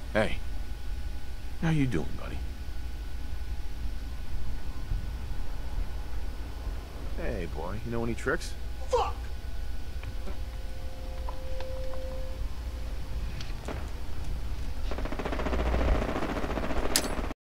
Hey, how you doing, buddy? Hey, boy, you know any tricks? Fuck!